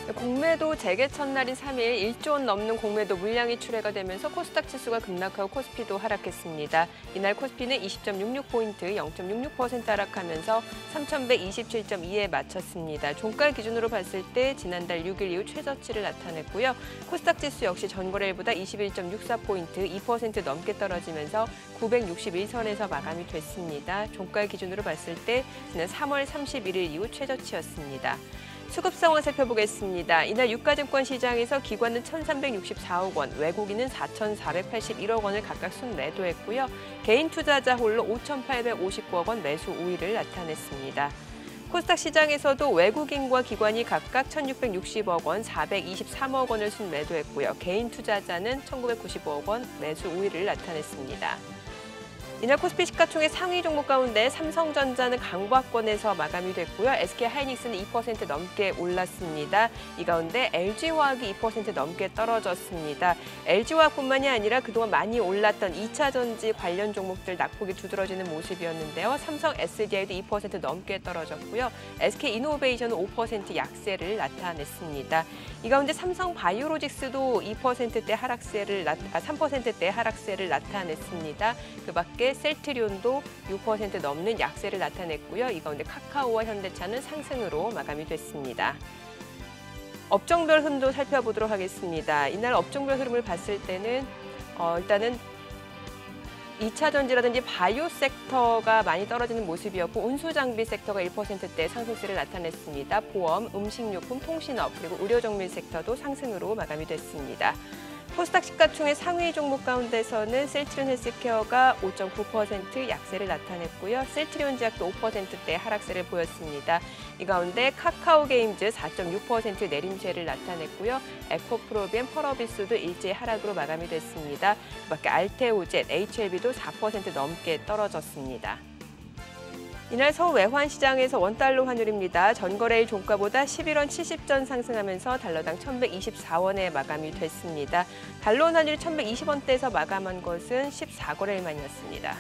공매도 재개 첫날인 3일 1조 원 넘는 공매도 물량이 출회가 되면서 코스닥 지수가 급락하고 코스피도 하락했습니다. 이날 코스피는 20.66포인트 0.66% 하락하면서 3,127.2에 마쳤습니다. 종가 기준으로 봤을 때 지난달 6일 이후 최저치를 나타냈고요. 코스닥 지수 역시 전거래일보다 21.64포인트 2% 넘게 떨어지면서 961선에서 마감이 됐습니다. 종가 기준으로 봤을 때 지난 3월 31일 이후 최저치였습니다. 수급 상황 살펴보겠습니다. 이날 유가증권 시장에서 기관은 1,364억 원, 외국인은 4,481억 원을 각각 순매도했고요. 개인 투자자 홀로 5,859억 원 매수 우위를 나타냈습니다. 코스닥 시장에서도 외국인과 기관이 각각 1,660억 원, 423억 원을 순매도했고요. 개인 투자자는 1,995억 원 매수 우위를 나타냈습니다. 이날 코스피 시가총액 상위 종목 가운데 삼성전자는 강보합권에서 마감이 됐고요. SK하이닉스는 2% 넘게 올랐습니다. 이 가운데 LG화학이 2% 넘게 떨어졌습니다. LG화학뿐만이 아니라 그동안 많이 올랐던 2차 전지 관련 종목들 낙폭이 두드러지는 모습이었는데요. 삼성 SDI도 2% 넘게 떨어졌고요. SK이노베이션은 5% 약세를 나타냈습니다. 이 가운데 삼성바이오로직스도 3%대 하락세를 나타냈습니다. 그 밖에 셀트리온도 6% 넘는 약세를 나타냈고요. 이 가운데 카카오와 현대차는 상승으로 마감이 됐습니다. 업종별 흐름도 살펴보도록 하겠습니다. 이날 업종별 흐름을 봤을 때는 일단은 2차 전지라든지 바이오 섹터가 많이 떨어지는 모습이었고 운수장비 섹터가 1%대 상승세를 나타냈습니다. 보험, 음식료품, 통신업, 그리고 의료정밀 섹터도 상승으로 마감이 됐습니다. 코스닥 시가총액 상위 종목 가운데서는 셀트리온 헬스케어가 5.9% 약세를 나타냈고요. 셀트리온 제약도 5%대 하락세를 보였습니다. 이 가운데 카카오게임즈 4.6% 내림세를 나타냈고요. 에코프로비엠, 펄어비스도 일제히 하락으로 마감이 됐습니다. 그 밖에 알테오젯, HLB도 4% 넘게 떨어졌습니다. 이날 서울 외환시장에서 원달러 환율입니다. 전거래일 종가보다 11원 70전 상승하면서 달러당 1,124원에 마감이 됐습니다. 달러 환율이 1,120원대에서 마감한 것은 14거래일 만이었습니다.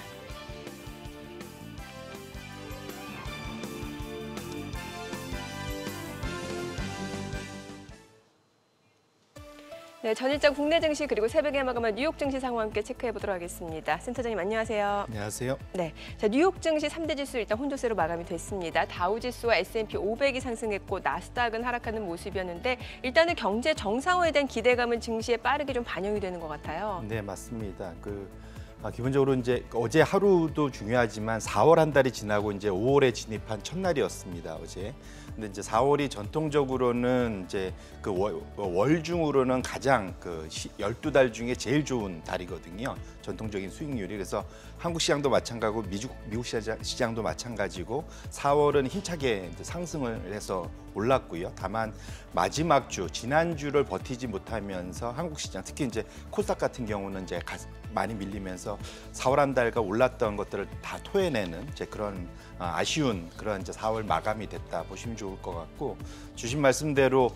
네, 전일장 국내 증시 그리고 새벽에 마감한 뉴욕 증시 상황 함께 체크해 보도록 하겠습니다. 센터장님 안녕하세요. 안녕하세요. 네, 자 뉴욕 증시 3대 지수 일단 혼조세로 마감이 됐습니다. 다우 지수와 S&P 500이 상승했고 나스닥은 하락하는 모습이었는데 일단은 경제 정상화에 대한 기대감은 증시에 빠르게 좀 반영이 되는 것 같아요. 네, 맞습니다. 기본적으로 이제 어제 하루도 중요하지만 4월 한 달이 지나고 이제 5월에 진입한 첫날이었습니다. 어제. 근데 이제 4월이 전통적으로는 이제 월 중으로는 가장 12달 중에 제일 좋은 달이거든요. 전통적인 수익률이. 그래서 한국 시장도 마찬가지고 미국 시장도 마찬가지고 4월은 힘차게 이제 상승을 해서 올랐고요. 다만 마지막 주, 지난주를 버티지 못하면서 한국 시장, 특히 이제 코스닥 같은 경우는 이제 많이 밀리면서 4월 한 달간 올랐던 것들을 다 토해내는 이제 그런 아쉬운 그런 이제 4월 마감이 됐다 보시면 좋을 것 같고, 주신 말씀대로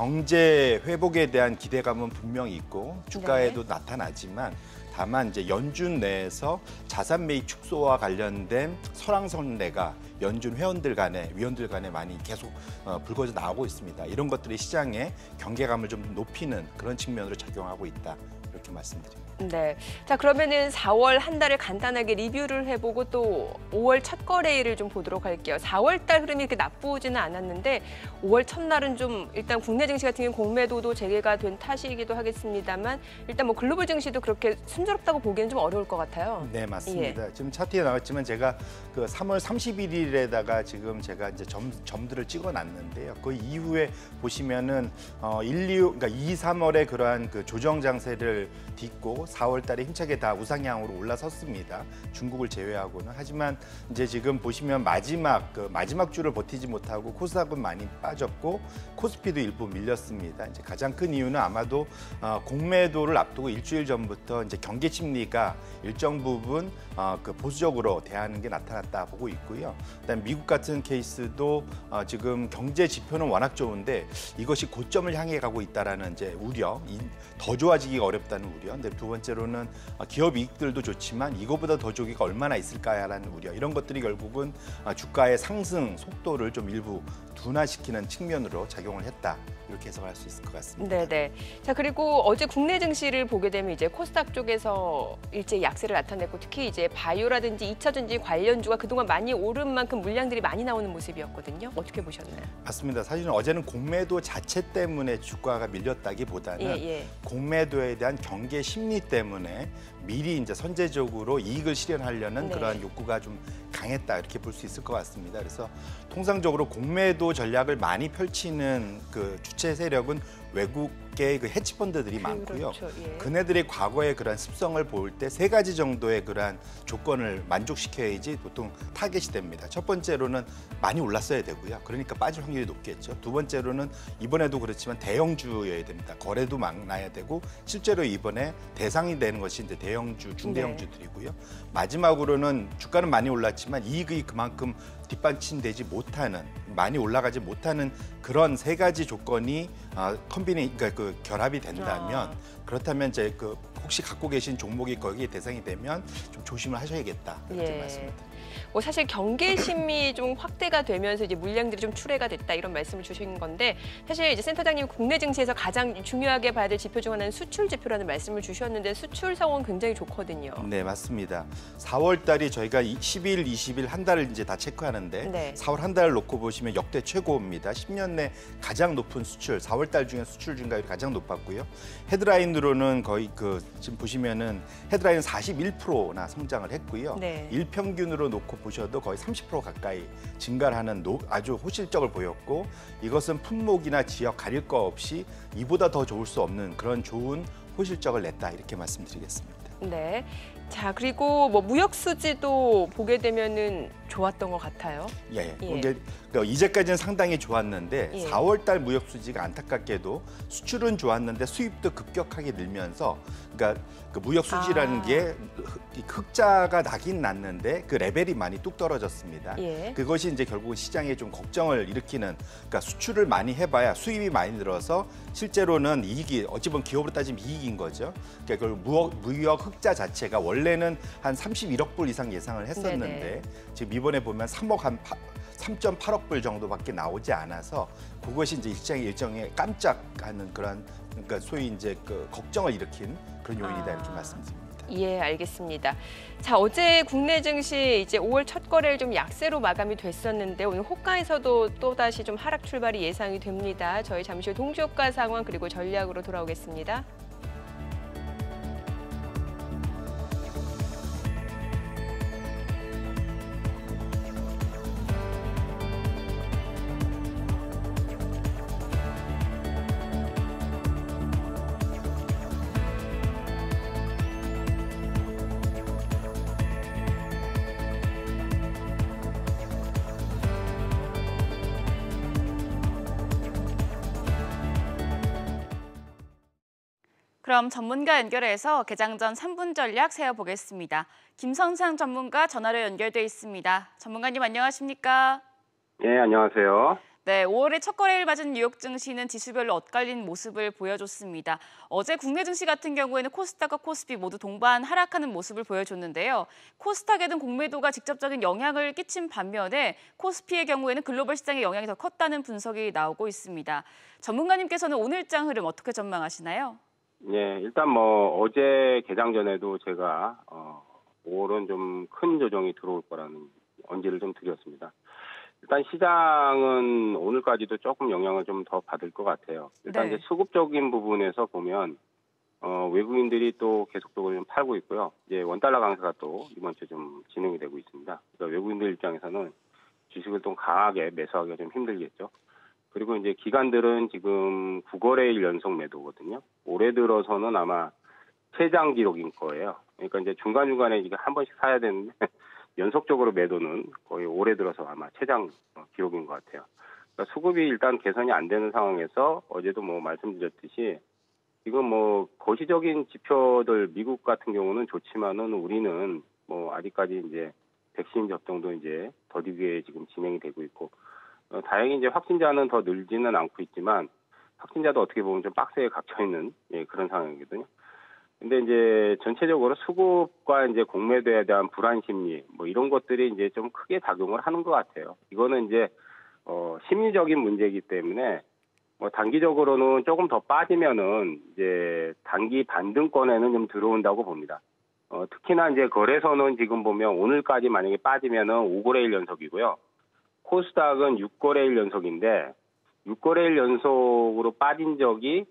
경제 회복에 대한 기대감은 분명히 있고 주가에도 나타나지만 다만 이제 연준 내에서 자산 매입 축소와 관련된 설왕설래가 연준 위원들 간에 많이 계속 불거져 나오고 있습니다. 이런 것들이 시장의 경계감을 좀 높이는 그런 측면으로 작용하고 있다. 이렇게 말씀드립니다. 네, 자 그러면은 4월 한 달을 간단하게 리뷰를 해보고 또 5월 첫 거래일을 좀 보도록 할게요. 4월 달 흐름이 그렇게 나쁘지는 않았는데 5월 첫날은 좀 일단 국내 증시 같은 경우는 공매도도 재개가 된 탓이기도 하겠습니다만 일단 뭐 글로벌 증시도 그렇게 순조롭다고 보기에는 좀 어려울 것 같아요. 네, 맞습니다. 예. 지금 차트에 나왔지만 제가 3월 31일에다가 지금 제가 이제 점들을 찍어놨는데요. 그 이후에 보시면은 2, 3월에 그러한 조정 장세를 딛고 4월 달에 힘차게 다 우상향으로 올라섰습니다. 중국을 제외하고는. 하지만 이제 지금 보시면 마지막 주를 버티지 못하고 코스닥은 많이 빠졌고 코스피도 일부 밀렸습니다. 이제 가장 큰 이유는 아마도 공매도를 앞두고 일주일 전부터 이제 경계 심리가 일정 부분 보수적으로 대하는 게 나타났다 보고 있고요. 그다음 미국 같은 케이스도 지금 경제 지표는 워낙 좋은데 이것이 고점을 향해 가고 있다라는 이제 우려, 더 좋아지기가 어렵다는 우려. 근데 두 번째로는 기업 이익들도 좋지만 이거보다 더 좋기가 얼마나 있을까라는 우려. 이런 것들이 결국은 주가의 상승 속도를 좀 일부 둔화시키는 측면으로 작용을 했다. 이렇게 해석할 수 있을 것 같습니다. 네네. 자, 그리고 어제 국내 증시를 보게 되면 이제 코스닥 쪽에서 일제히 약세를 나타냈고 특히 이제 바이오라든지 2차 전지 관련주가 그동안 많이 오른 만큼 물량들이 많이 나오는 모습이었거든요. 어떻게 보셨나요? 맞습니다. 사실은 어제는 공매도 자체 때문에 주가가 밀렸다기보다는 공매도에 대한 경계 심리 때문에 미리 이제 선제적으로 이익을 실현하려는 그러한 욕구가 좀 강했다 이렇게 볼 수 있을 것 같습니다. 그래서 통상적으로 공매도 전략을 많이 펼치는 그 주체 세력은 외국계 그 헤지펀드들이 많고요. 그네들이 과거의 그런 습성을 볼 때 세 가지 정도의 그러한 조건을 만족시켜야지 보통 타겟이 됩니다. 첫 번째로는 많이 올랐어야 되고요. 그러니까 빠질 확률이 높겠죠. 두 번째로는 이번에도 그렇지만 대형주여야 됩니다. 거래도 많아야 되고 실제로 이번에 대상이 되는 것이 이제 대형주, 중대형주들이고요. 마지막으로는 주가는 많이 올랐지만 이익이 그만큼 뒷받침되지 못하는 많이 올라가지 못하는 그런 세 가지 조건이 그러니까 그 결합이 된다면 그렇다면 이제 그 혹시 갖고 계신 종목이 거기에 대상이 되면 좀 조심을 하셔야겠다 이렇게 말씀드립니다. 뭐 사실 경계심이 좀 확대가 되면서 이제 물량들이 좀 출회가 됐다 이런 말씀을 주신 건데 사실 이제 센터장님 국내 증시에서 가장 중요하게 봐야 될 지표 중 하나는 수출 지표라는 말씀을 주셨는데 수출 상황 굉장히 좋거든요. 네, 맞습니다. 4월 달이 저희가 10일, 20일 한 달을 이제 다 체크하는데 4월 한 달을 놓고 보시면 역대 최고입니다. 10년 내 가장 높은 수출, 4월 달 중에 수출 증가율이 가장 높았고요. 헤드라인으로는 거의 지금 보시면은 헤드라인은 41%나 성장을 했고요. 일평균으로 놓고 보셔도 거의 30% 가까이 증가를 하는 아주 호실적을 보였고 이것은 품목이나 지역 가릴 거 없이 이보다 더 좋을 수 없는 그런 좋은 호실적을 냈다 이렇게 말씀드리겠습니다. 네. 자, 그리고 뭐 무역 수지도 보게 되면은 좋았던 것 같아요. 이제까지는 상당히 좋았는데 4월 달 무역 수지가 안타깝게도 수출은 좋았는데 수입도 급격하게 늘면서 그러니까 그 무역 수지라는 게 흑자가 나긴 났는데 그 레벨이 많이 뚝 떨어졌습니다. 그것이 이제 결국은 시장에 좀 걱정을 일으키는 그러니까 수출을 많이 해봐야 수입이 많이 늘어서 실제로는 이익이 어찌 보면 기업으로 따지면 이익인 거죠. 그러니까 무역 흑자 자체가 원래는 한 31억 불 이상 예상을 했었는데 지금 이번에 보면 3.8억 불 정도밖에 나오지 않아서 그것이 이제 일정에 깜짝하는 그런 그러니까 소위 이제 그 걱정을 일으킨 그런 요인이다 이렇게 말씀드립니다. 예, 알겠습니다. 자, 어제 국내 증시 이제 5월 첫 거래일 좀 약세로 마감이 됐었는데 오늘 호가에서도 또다시 좀 하락 출발이 예상이 됩니다. 저희 잠시 후 동시효과 상황 그리고 전략으로 돌아오겠습니다. 그럼 전문가 연결해서 개장 전 3분 전략 세워보겠습니다. 김선상 전문가 전화로 연결돼 있습니다. 전문가님 안녕하십니까? 네, 안녕하세요. 네, 5월의 첫 거래일 맞은 뉴욕 증시는 지수별로 엇갈린 모습을 보여줬습니다. 어제 국내 증시 같은 경우에는 코스닥과 코스피 모두 동반 하락하는 모습을 보여줬는데요. 코스닥에는 공매도가 직접적인 영향을 끼친 반면에 코스피의 경우에는 글로벌 시장의 영향이 더 컸다는 분석이 나오고 있습니다. 전문가님께서는 오늘장 흐름 어떻게 전망하시나요? 네, 일단 뭐 어제 개장 전에도 제가 5월은 좀 큰 조정이 들어올 거라는 언지를 좀 드렸습니다. 일단 시장은 오늘까지도 조금 영향을 좀 더 받을 것 같아요. 일단 이제 수급적인 부분에서 보면 외국인들이 또 계속적으로 좀 팔고 있고요. 이제 원달러 강세가 또 이번 주 좀 진행이 되고 있습니다. 그러니까 외국인들 입장에서는 주식을 좀 강하게 매수하기가 좀 힘들겠죠. 그리고 이제 기관들은 지금 9거래일 연속 매도거든요. 올해 들어서는 아마 최장 기록인 거예요. 그러니까 이제 중간중간에 이게 한 번씩 사야 되는데 연속적으로 매도는 거의 올해 들어서 아마 최장 기록인 것 같아요. 그러니까 수급이 일단 개선이 안 되는 상황에서 어제도 뭐 말씀드렸듯이 지금 뭐 거시적인 지표들 미국 같은 경우는 좋지만은 우리는 뭐 아직까지 이제 백신 접종도 이제 더디게 지금 진행이 되고 있고 다행히 이제 확진자는 더 늘지는 않고 있지만 확진자도 어떻게 보면 좀 박스에 갇혀 있는 그런 상황이거든요. 근데 이제 전체적으로 수급과 이제 공매도에 대한 불안 심리 뭐 이런 것들이 이제 좀 크게 작용을 하는 것 같아요. 이거는 이제 심리적인 문제이기 때문에 뭐 단기적으로는 조금 더 빠지면은 이제 단기 반등권에는 좀 들어온다고 봅니다. 특히나 이제 거래소는 지금 보면 오늘까지 만약에 빠지면은 5거래일 연속이고요. 코스닥은 6거래일 연속인데 6거래일 연속으로 빠진 적이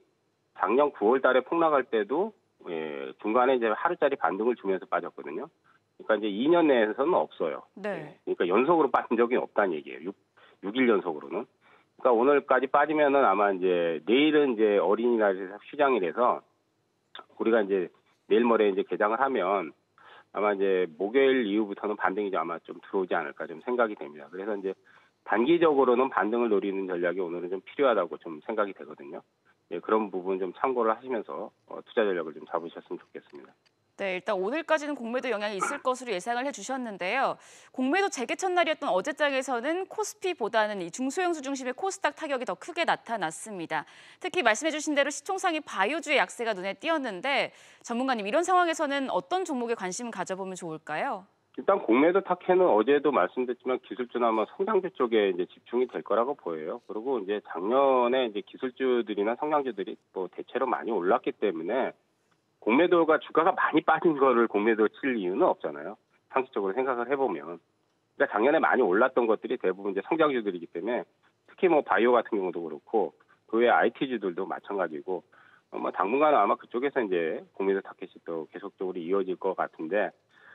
작년 9월 달에 폭락할 때도 중간에 이제 하루짜리 반등을 주면서 빠졌거든요. 그러니까 이제 2년 내에서는 없어요. 네. 그러니까 연속으로 빠진 적이 없다는 얘기예요. 6일 연속으로는. 그러니까 오늘까지 빠지면은 아마 이제 내일은 이제 어린이날에서 휴장이라서 우리가 이제 내일 모레 이제 개장을 하면 아마 이제 목요일 이후부터는 반등이 아마 좀 들어오지 않을까 좀 생각이 됩니다. 그래서 이제 단기적으로는 반등을 노리는 전략이 오늘은 좀 필요하다고 좀 생각이 되거든요. 그런 부분 좀 참고를 하시면서 투자 전략을 좀 잡으셨으면 좋겠습니다. 네, 일단 오늘까지는 공매도 영향이 있을 것으로 예상을 해주셨는데요. 공매도 재개 첫날이었던 어제장에서는 코스피보다는 이 중소형주 중심의 코스닥 타격이 더 크게 나타났습니다. 특히 말씀해주신 대로 시총상위 바이오주의 약세가 눈에 띄었는데 전문가님 이런 상황에서는 어떤 종목에 관심을 가져보면 좋을까요? 일단 공매도 탁해는 어제도 말씀드렸지만 기술주나 뭐 성장주 쪽에 이제 집중이 될 거라고 보여요. 그리고 이제 작년에 이제 기술주들이나 성장주들이 또 대체로 많이 올랐기 때문에 공매도가 주가가 많이 빠진 거를 공매도 칠 이유는 없잖아요. 상식적으로 생각을 해보면. 그러니까 작년에 많이 올랐던 것들이 대부분 이제 성장주들이기 때문에 특히 뭐 바이오 같은 경우도 그렇고 그 외에 IT주들도 마찬가지고 뭐 당분간은 아마 그쪽에서 이제 공매도 타켓이 또 계속적으로 이어질 것 같은데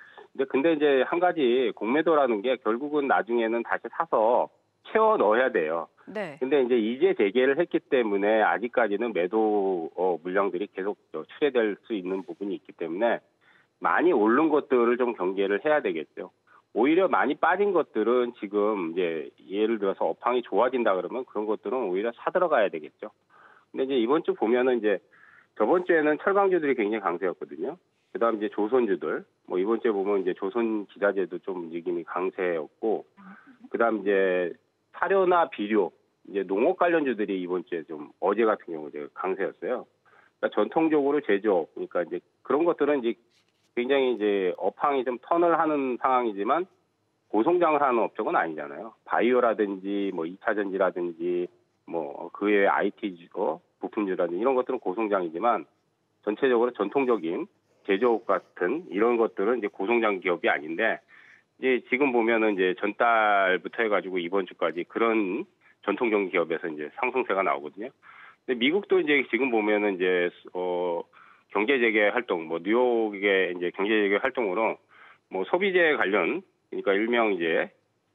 근데 이제 한 가지 공매도라는 게 결국은 나중에는 다시 사서 채워 넣어야 돼요. 네. 근데 이제 재개를 했기 때문에 아직까지는 매도 물량들이 계속 출회될 수 있는 부분이 있기 때문에 많이 오른 것들을 좀 경계를 해야 되겠죠. 오히려 많이 빠진 것들은 지금 이제 예를 들어서 업황이 좋아진다 그러면 그런 것들은 오히려 사 들어가야 되겠죠. 근데 이제 이번 주 보면은 이제 저번 주에는 철강주들이 굉장히 강세였거든요. 그다음 이제 조선주들 뭐 이번 주에 보면 이제 조선 기자재도 좀 움직임이 강세였고 그다음 이제 사료나 비료, 이제 농업 관련주들이 이번 주에 좀 어제 같은 경우 이제 강세였어요. 그러니까 전통적으로 제조업, 그러니까 이제 그런 것들은 이제 굉장히 이제 업황이 좀 턴을 하는 상황이지만 고성장을 하는 업종은 아니잖아요. 바이오라든지 뭐 2차 전지라든지 뭐 그 외에 IT 부품주라든지 이런 것들은 고성장이지만 전체적으로 전통적인 제조업 같은 이런 것들은 이제 고성장 기업이 아닌데 이제 지금 보면은 이제 전달부터 해가지고 이번 주까지 그런 전통적 기업에서 이제 상승세가 나오거든요. 근데 미국도 이제 지금 보면은 이제 경제 재개 활동, 뭐 뉴욕의 이제 경제 재개 활동으로 뭐 소비재 관련 그러니까 일명 이제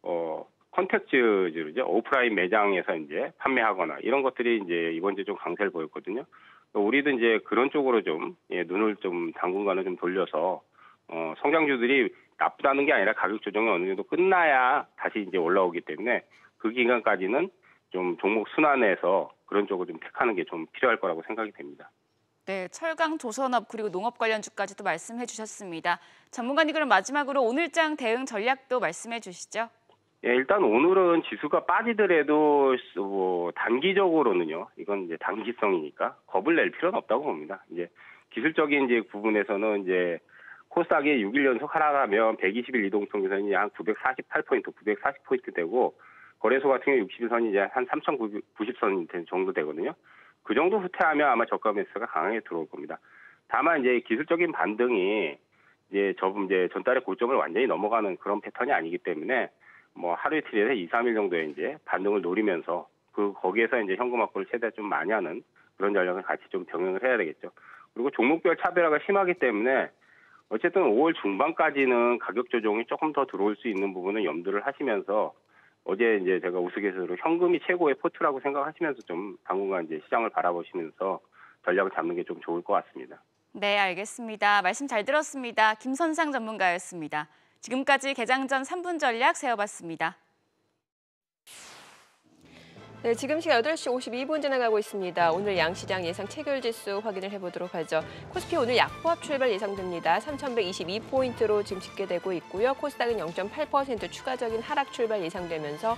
컨택트주죠 오프라인 매장에서 이제 판매하거나 이런 것들이 이제 이번 주 좀 강세를 보였거든요. 우리도 이제 그런 쪽으로 좀 눈을 좀 당분간은 좀 돌려서 성장주들이 나쁘다는 게 아니라 가격 조정이 어느 정도 끝나야 다시 이제 올라오기 때문에 그 기간까지는 좀 종목 순환해서 그런 쪽을 좀 택하는 게 좀 필요할 거라고 생각이 됩니다. 네, 철강, 조선업 그리고 농업 관련주까지도 말씀해 주셨습니다. 전문가님 그럼 마지막으로 오늘장 대응 전략도 말씀해 주시죠. 일단 오늘은 지수가 빠지더라도 뭐 단기적으로는요. 이건 이제 단기성이니까 겁을 낼 필요는 없다고 봅니다. 이제 기술적인 이제 부분에서는 이제 코스닥이 6일 연속 하락하면 120일 이동평균선이 한 948포인트, 940포인트 되고 거래소 같은 경우 60일선이 이제 한 3,090선 정도 되거든요. 그 정도 후퇴하면 아마 저가 매수가 강하게 들어올 겁니다. 다만 이제 기술적인 반등이 이제 전달의 고점을 완전히 넘어가는 그런 패턴이 아니기 때문에 뭐 하루 이틀에서 2, 3일 정도의 이제 반등을 노리면서 거기에서 이제 현금 확보를 최대한 좀 많이 하는 그런 전략을 같이 좀 병행을 해야 되겠죠. 그리고 종목별 차별화가 심하기 때문에 어쨌든 5월 중반까지는 가격 조정이 조금 더 들어올 수 있는 부분은 염두를 하시면서 어제 이제 제가 우스갯소리로 현금이 최고의 포트라고 생각하시면서 좀 당분간 이제 시장을 바라보시면서 전략을 잡는 게 좀 좋을 것 같습니다. 네, 알겠습니다. 말씀 잘 들었습니다. 김선상 전문가였습니다. 지금까지 개장 전 3분 전략 세워봤습니다. 네, 지금 시각 8시 52분 지나가고 있습니다. 오늘 양시장 예상 체결 지수 확인을 해보도록 하죠. 코스피 오늘 약보합 출발 예상됩니다. 3,122포인트로 지금 집계되고 있고요. 코스닥은 0.8% 추가적인 하락 출발 예상되면서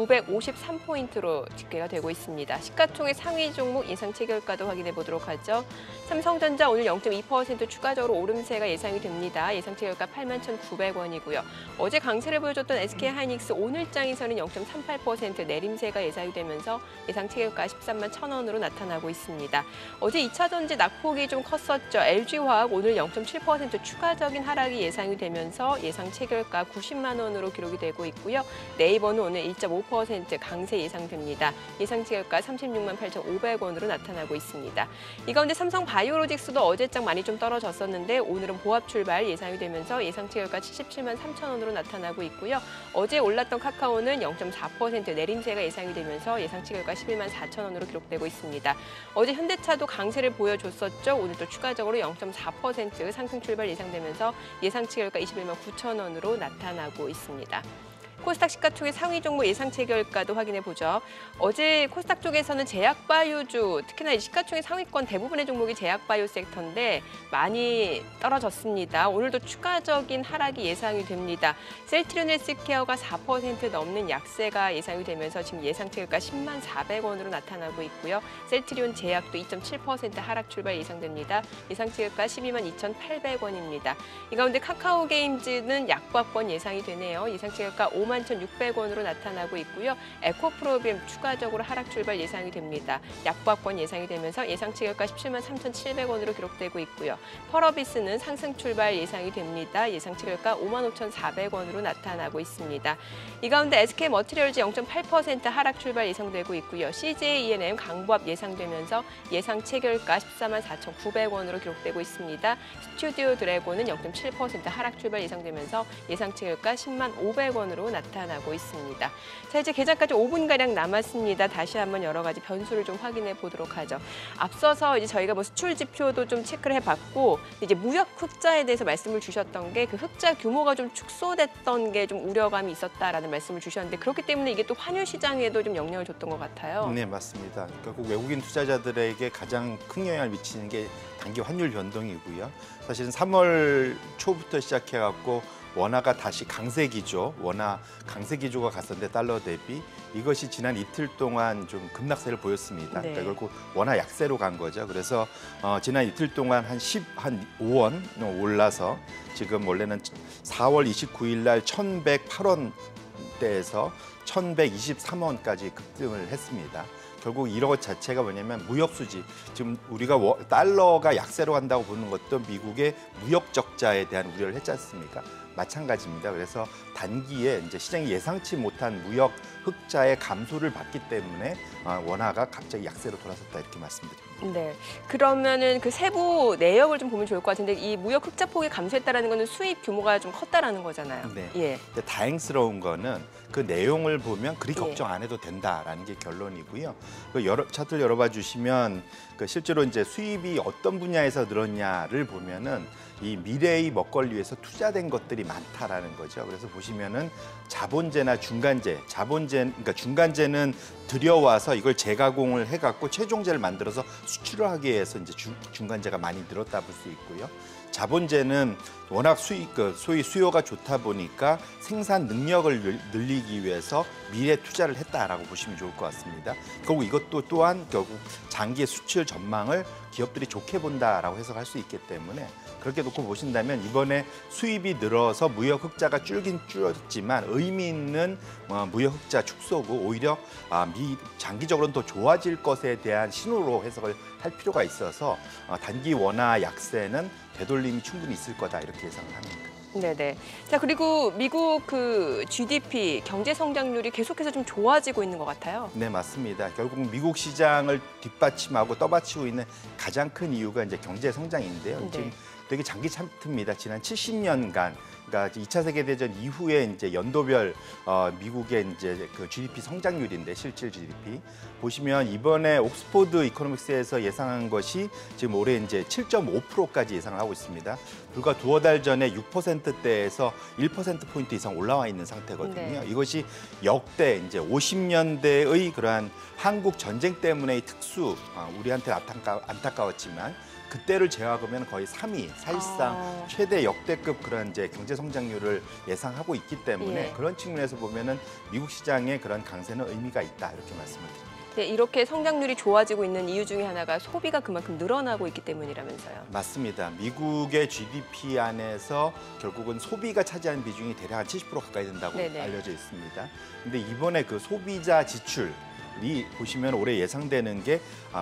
953포인트로 집계가 되고 있습니다. 시가총액 상위 종목 예상 체결가도 확인해 보도록 하죠. 삼성전자 오늘 0.2% 추가적으로 오름세가 예상이 됩니다. 예상 체결가 81,900원이고요. 어제 강세를 보여줬던 SK하이닉스 오늘장에서는 0.38% 내림세가 예상이 되면서 예상 체결가 13만 1,000원으로 나타나고 있습니다. 어제 2차 전지 낙폭이 좀 컸었죠. LG화학 오늘 0.7% 추가적인 하락이 예상이 되면서 예상 체결가 90만 원으로 기록이 되고 있고요. 네이버는 오늘 1.5% 강세 예상됩니다. 예상 체결가 36만 8,500원으로 나타나고 있습니다. 이 가운데 삼성바이오로직스도 어제장 많이 좀 떨어졌었는데 오늘은 보합 출발 예상이 되면서 예상 체결가 77만 3,000원으로 나타나고 있고요. 어제 올랐던 카카오는 0.4% 내림세가 예상이 되면서 예상 체결가 11만 4,000원으로 기록되고 있습니다. 어제 현대차도 강세를 보여줬었죠. 오늘 또 추가적으로 0.4% 상승 출발 예상되면서 예상 체결가 21만 9,000원으로 나타나고 있습니다. 코스닥 시가총액 상위 종목 예상 체결가도 확인해 보죠. 어제 코스닥 쪽에서는 제약바이오주, 특히나 이 시가총액 상위권 대부분의 종목이 제약바이오 섹터인데 많이 떨어졌습니다. 오늘도 추가적인 하락이 예상이 됩니다. 셀트리온 헬스케어가 4% 넘는 약세가 예상이 되면서 지금 예상 체결가 10만 400원으로 나타나고 있고요. 셀트리온 제약도 2.7% 하락 출발 예상됩니다. 예상 체결가 12만 2,800원입니다. 이 가운데 카카오게임즈는 약보합권 예상이 되네요. 예상 체결가 5만 1,600원으로 나타나고 있고요. 에코프로비움 추가적으로 하락 출발 예상이 됩니다. 약보합권 예상이 되면서 예상 체결가 17만 3,700원으로 기록되고 있고요. 펄어비스는 상승 출발 예상이 됩니다. 예상 체결가 5만 5,400원으로 나타나고 있습니다. 이 가운데 SK머티리얼즈 0.8% 하락 출발 예상되고 있고요. CJ-ENM 강보합 예상되면서 예상 체결가 14만 4,900원으로 기록되고 있습니다. 스튜디오 드래곤은 0.7% 하락 출발 예상되면서 예상 체결가 10만 500원으로 나타나고 있습니다. 자, 이제 개장까지 5분가량 남았습니다. 다시 한번 여러 가지 변수를 좀 확인해 보도록 하죠. 앞서서 이제 저희가 뭐 수출 지표도 좀 체크를 해봤고, 이제 무역 흑자에 대해서 말씀을 주셨던 게 그 흑자 규모가 좀 축소됐던 게 좀 우려감이 있었다라는 말씀을 주셨는데 그렇기 때문에 이게 또 환율 시장에도 좀 영향을 줬던 것 같아요. 네, 맞습니다. 결국 외국인 투자자들에게 가장 큰 영향을 미치는 게 단기 환율 변동이고요. 사실은 3월 초부터 시작해갖고 원화가 다시 강세 기조, 원화 강세 기조가 갔었는데 달러 대비 이것이 지난 이틀 동안 좀 급락세를 보였습니다. 네. 그러니까 결국 원화 약세로 간 거죠. 그래서 지난 이틀 동안 한 5원 올라서 지금 원래는 4월 29일 날 1,108원대에서 1,123원까지 급등을 했습니다. 결국 이것 자체가 뭐냐면 무역 수지. 지금 우리가 달러가 약세로 간다고 보는 것도 미국의 무역 적자에 대한 우려를 했지 않습니까? 마찬가지입니다. 그래서 단기에 이제 시장이 예상치 못한 무역 흑자의 감소를 받기 때문에 원화가 갑자기 약세로 돌아섰다 이렇게 말씀드립니다. 네, 그러면은 그 세부 내역을 좀 보면 좋을 것 같은데 이 무역 흑자 폭이 감소했다라는 거는 수입 규모가 좀 컸다라는 거잖아요. 네. 예. 근데 다행스러운 거는 그 내용을 보면 그리 예. 걱정 안 해도 된다라는 게 결론이고요. 그 여러 차트를 열어봐 주시면 그 실제로 이제 수입이 어떤 분야에서 늘었냐를 보면은 이 미래의 먹거리 위해서 투자된 것들이 많다라는 거죠. 그래서 보시면은 자본재나 중간재, 그러니까 중간재는 들여와서 이걸 재가공을 해갖고 최종재를 만들어서 수출을 하기 위해서 이제 중간재가 많이 늘었다 볼 수 있고요. 자본재는 워낙 소위 수요가 좋다 보니까 생산 능력을 늘리기 위해서 미래 투자를 했다라고 보시면 좋을 것 같습니다. 결국 이것도 또한 결국 장기의 수출 전망을 기업들이 좋게 본다라고 해석할 수 있기 때문에 그렇게 놓고 보신다면 이번에 수입이 늘어서 무역 흑자가 줄긴 줄었지만 의미 있는 무역 흑자 축소고 오히려 장기적으로는 더 좋아질 것에 대한 신호로 해석을 할 필요가 있어서 단기 원화 약세는 되돌림이 충분히 있을 거다 이렇게 예상을 합니다. 네네. 자, 그리고 미국 그 GDP 경제 성장률이 계속해서 좀 좋아지고 있는 것 같아요. 네, 맞습니다. 결국 미국 시장을 뒷받침하고 떠받치고 있는 가장 큰 이유가 이제 경제 성장인데요. 네. 지금 되게 장기 차트입니다. 지난 70년간. 그러니까 2차 세계대전 이후에 이제 연도별 미국의 이제 그 GDP 성장률인데 실질 GDP 보시면 이번에 옥스포드 이코노믹스에서 예상한 것이 지금 올해 이제 7.5%까지 예상을 하고 있습니다. 불과 두어 달 전에 6%대에서 1%포인트 이상 올라와 있는 상태거든요. 네. 이것이 역대 이제 50년대의 그러한 한국 전쟁 때문의 특수, 우리한테 안타까웠지만 그때를 제외하면 거의 3위, 사실상 최대 역대급 그런 이제 경제 성장률을 예상하고 있기 때문에 예. 그런 측면에서 보면은 미국 시장의 그런 강세는 의미가 있다 이렇게 말씀을 드립니다. 네, 이렇게 성장률이 좋아지고 있는 이유 중에 하나가 소비가 그만큼 늘어나고 있기 때문이라면서요. 맞습니다. 미국의 GDP 안에서 결국은 소비가 차지하는 비중이 대략 한 70% 가까이 된다고 네네. 알려져 있습니다. 근데 이번에 그 소비자 지출 이 보시면 올해 예상되는 게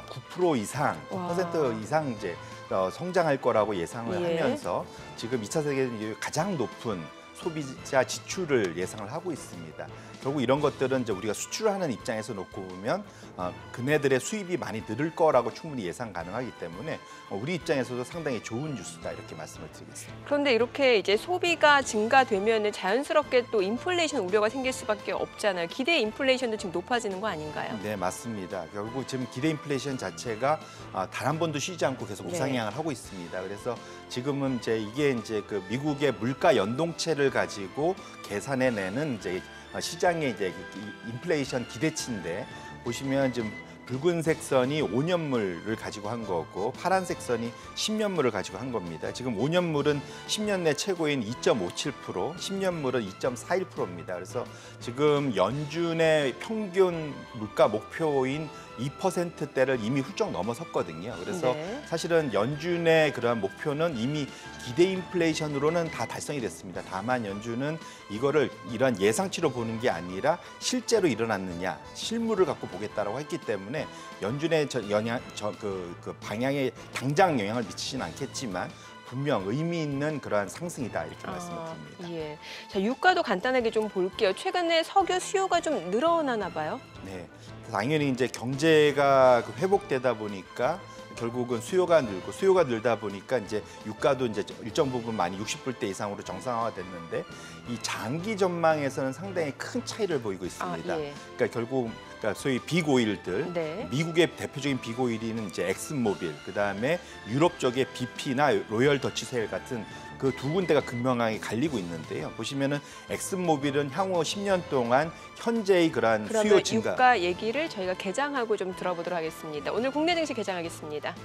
9% 이상, 와. 9% 이상 이제 성장할 거라고 예상을 예. 하면서 지금 2차 세계대전 이후에 가장 높은 소비자 지출을 예상을 하고 있습니다. 결국 이런 것들은 이제 우리가 수출하는 입장에서 놓고 보면 그네들의 수입이 많이 늘을 거라고 충분히 예상 가능하기 때문에 우리 입장에서도 상당히 좋은 뉴스다 이렇게 말씀을 드리겠습니다. 그런데 이렇게 이제 소비가 증가되면 자연스럽게 또 인플레이션 우려가 생길 수밖에 없잖아요. 기대 인플레이션도 지금 높아지는 거 아닌가요? 네, 맞습니다. 결국 지금 기대 인플레이션 자체가 단 한 번도 쉬지 않고 계속 네. 우상향을 하고 있습니다. 그래서 지금은 이게 이제 그 미국의 물가 연동체를 가지고 계산해내는 이제 시장의 이제 인플레이션 기대치인데 보시면 지금 붉은색 선이 5년물을 가지고 한 거고 파란색 선이 10년물을 가지고 한 겁니다. 지금 5년물은 10년 내 최고인 2.57%, 10년물은 2.41%입니다. 그래서 지금 연준의 평균 물가 목표인 2%대를 이미 훌쩍 넘어섰거든요. 그래서 네. 사실은 연준의 그러한 목표는 이미 기대 인플레이션으로는 다 달성이 됐습니다. 다만 연준은 이거를 이런 예상치로 보는 게 아니라 실제로 일어났느냐, 실물을 갖고 보겠다라고 했기 때문에 연준의 그 방향에 당장 영향을 미치지는 않겠지만 분명 의미 있는 그러한 상승이다 이렇게 말씀을 드립니다. 예. 자, 유가도 간단하게 좀 볼게요. 최근에 석유 수요가 좀 늘어나나 봐요. 네, 당연히 이제 경제가 회복되다 보니까 결국은 수요가 늘고 수요가 늘다 보니까 이제 유가도 이제 일정 부분 많이 60불대 이상으로 정상화됐는데 이 장기 전망에서는 상당히 큰 차이를 보이고 있습니다. 예. 그러니까 결국 소위 빅오일들, 네. 미국의 대표적인 빅오일은 이제 엑슨모빌, 그다음에 유럽 쪽의 BP나 로열 더치셀 같은 그 두 군데가 극명하게 갈리고 있는데요. 보시면은 엑슨모빌은 향후 10년 동안 현재의 그러한 수요 그러면 증가. 유가 얘기를 저희가 개장하고 좀 들어보도록 하겠습니다. 오늘 국내 증시 개장하겠습니다.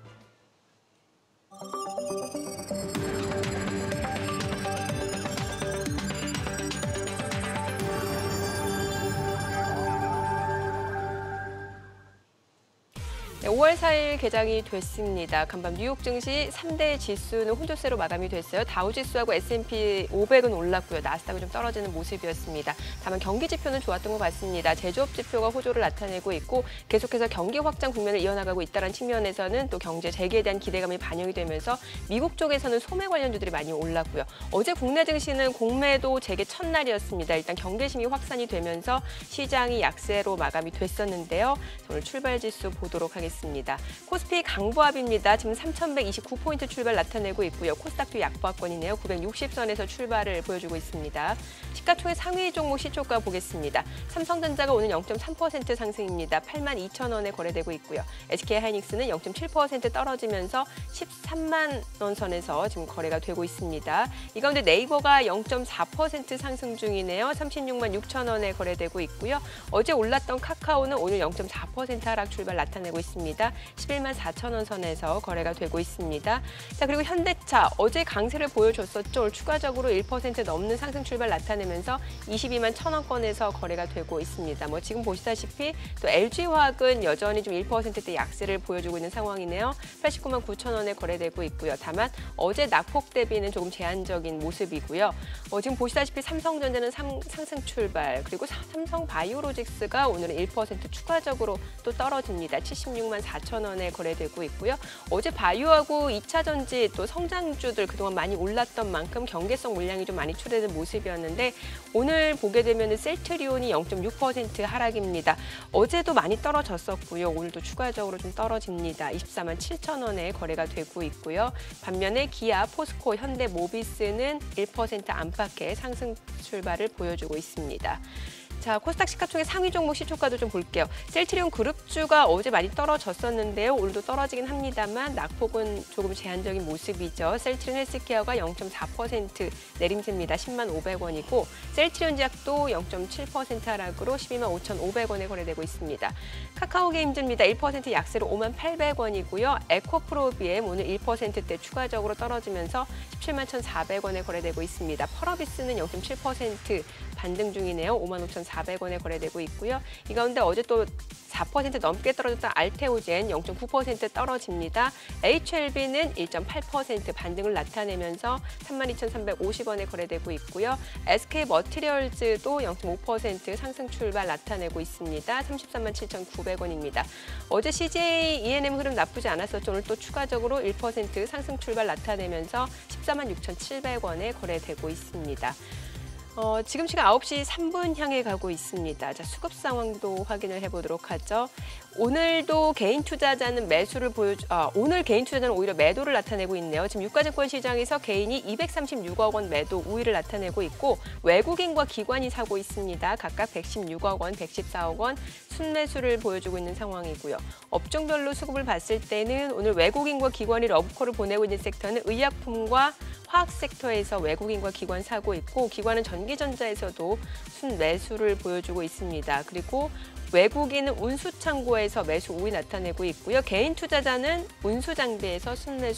네, 5월 4일 개장이 됐습니다. 간밤 뉴욕 증시 3대 지수는 혼조세로 마감이 됐어요. 다우지수하고 S&P 500은 올랐고요. 나스닥은 좀 떨어지는 모습이었습니다. 다만 경기 지표는 좋았던 것 같습니다. 제조업 지표가 호조를 나타내고 있고 계속해서 경기 확장 국면을 이어나가고 있다는 측면에서는 또 경제 재개에 대한 기대감이 반영이 되면서 미국 쪽에서는 소매 관련주들이 많이 올랐고요. 어제 국내 증시는 공매도 재개 첫날이었습니다. 일단 경계심이 확산이 되면서 시장이 약세로 마감이 됐었는데요. 오늘 출발 지수 보도록 하겠습니다. 코스피 강보합입니다. 지금 3,129포인트 출발 나타내고 있고요. 코스닥도 약보합권이네요. 960선에서 출발을 보여주고 있습니다. 시가총액 상위 종목 시초가 보겠습니다. 삼성전자가 오늘 0.3% 상승입니다. 82,000원에 거래되고 있고요. SK하이닉스는 0.7% 떨어지면서 13만 원 선에서 지금 거래가 되고 있습니다. 이 가운데 네이버가 0.4% 상승 중이네요. 36만 6,000원에 거래되고 있고요. 어제 올랐던 카카오는 오늘 0.4% 하락 출발 나타내고 있습니다. 11만 4,000원 선에서 거래가 되고 있습니다. 자, 그리고 현대차 어제 강세를 보여줬었죠. 오늘 추가적으로 1% 넘는 상승 출발 나타내면서 22만 1,000원권에서 거래가 되고 있습니다. 지금 보시다시피 또 LG화학은 여전히 좀 1%대 약세를 보여주고 있는 상황이네요. 89만 9,000원에 거래되고 있고요. 다만 어제 낙폭 대비는 조금 제한적인 모습이고요. 지금 보시다시피 삼성전자는 상승 출발, 그리고 삼성바이오로직스가 오늘은 1% 추가적으로 또 떨어집니다. 76만 404,000원에 거래되고 있고요. 어제 바이오하고 2차 전지 또 성장주들 그동안 많이 올랐던 만큼 경계성 물량이 좀 많이 출해된 모습이었는데 오늘 보게 되면 셀트리온이 0.6% 하락입니다. 어제도 많이 떨어졌었고요. 오늘도 추가적으로 좀 떨어집니다. 247,000원에 거래가 되고 있고요. 반면에 기아, 포스코, 현대, 모비스는 1% 안팎의 상승 출발을 보여주고 있습니다. 자, 코스닥 시가총액 상위 종목 시초가도 좀 볼게요. 셀트리온 그룹주가 어제 많이 떨어졌었는데요. 오늘도 떨어지긴 합니다만 낙폭은 조금 제한적인 모습이죠. 셀트리온 헬스케어가 0.4% 내림세입니다. 10만 500원이고 셀트리온 제약도 0.7% 하락으로 12만 5,500원에 거래되고 있습니다. 카카오게임즈입니다. 1% 약세로 5만 800원이고요. 에코프로비엠 오늘 1%대 추가적으로 떨어지면서 17만 1,400원에 거래되고 있습니다. 펄어비스는 0.7% 반등 중이네요. 5만 5,400원에 거래되고 있고요. 이 가운데 어제 또 4% 넘게 떨어졌던 알테오젠 0.9% 떨어집니다. HLB는 1.8% 반등을 나타내면서 32,350원에 거래되고 있고요. SK머티리얼즈도 0.5% 상승 출발 나타내고 있습니다. 33만 7,900원입니다. 어제 CJ E&M 흐름 나쁘지 않았었죠. 오늘 또 추가적으로 1% 상승 출발 나타내면서 14만 6,700원에 거래되고 있습니다. 지금 시간 9시 3분 향해 가고 있습니다. 자, 수급 상황도 확인을 해보도록 하죠. 오늘도 개인 투자자는 오늘 개인 투자자는 오히려 매도를 나타내고 있네요. 지금 유가증권 시장에서 개인이 236억 원 매도 우위를 나타내고 있고 외국인과 기관이 사고 있습니다. 각각 116억 원, 114억 원 순매수를 보여주고 있는 상황이고요. 업종별로 수급을 봤을 때는 오늘 외국인과 기관이 러브콜을 보내고 있는 섹터는 의약품과 화학 섹터에서 외국인과 기관 사고 있고 기관은 전기전자에서도 순매수를 보여주고 있습니다. 그리고 외국인은 운수창고에서 매수 우위 나타내고 있고요. 개인 투자자는 운수장비에서